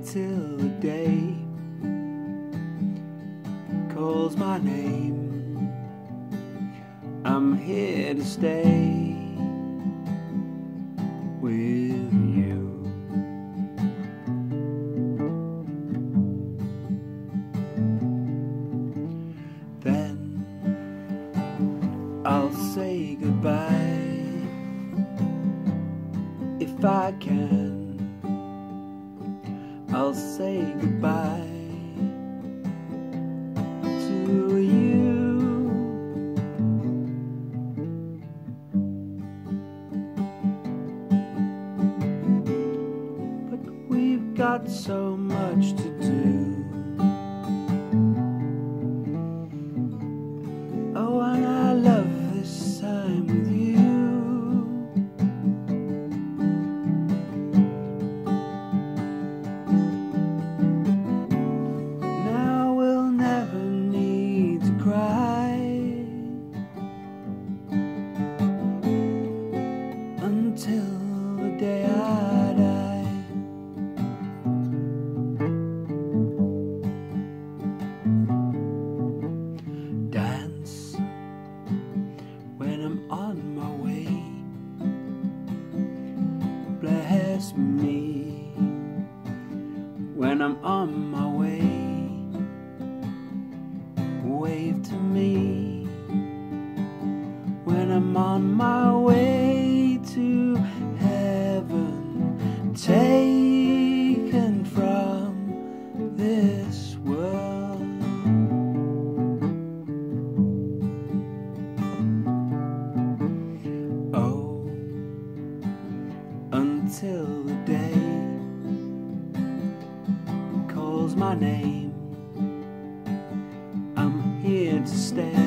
until the day calls my name. I'm here to stay with you. Then I'll say goodbye if I can. I'll say goodbye to you. But we've got so much to do. Oh, and I love this time with you. Now we'll never need to cry until the day I die. Dance when I'm on my way. Bless me when I'm on my way. Wave to me when I'm on my way to heaven, taken from this world. Oh, until the day calls my name, I'm here to stay.